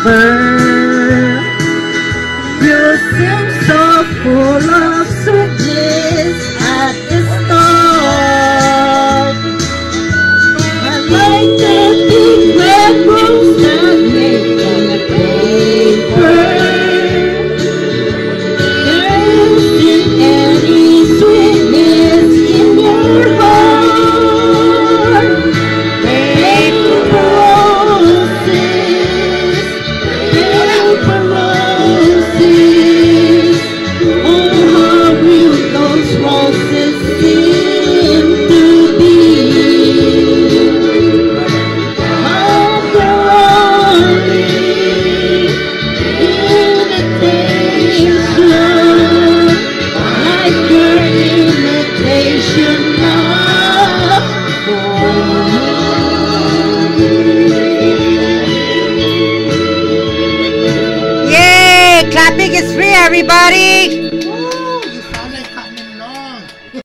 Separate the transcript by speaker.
Speaker 1: burn. You seem so full of sweetness at the start. I like the big red rose that made on the paper. There isn't any sweetness in your heart. Paper roses, paper roses. Oh, how real those roses seem to be. How glorious imitation, like your imitation love for me.
Speaker 2: Yay! Clapping is free, everybody!